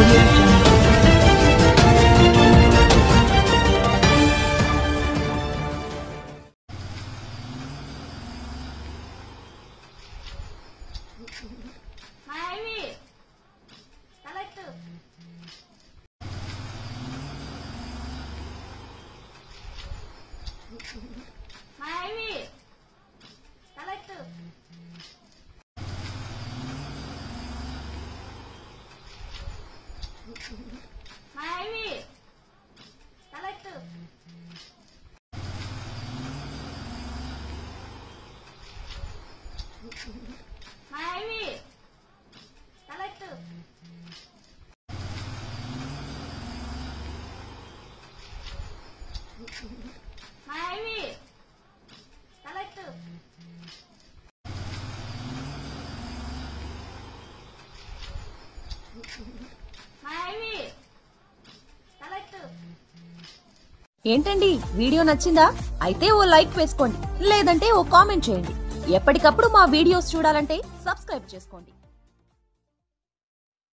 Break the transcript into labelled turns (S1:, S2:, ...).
S1: Audio Jungle.
S2: ఏంటండి video నచ్చిందా? అయితే ఓ లైక్ వేసుకోండి, లేదంటే ఓ కామెంట్ చేయండి. ఎప్పటికప్పుడు మా వీడియోస్ చూడాలంటే సబ్స్క్రైబ్ చేసుకోండి.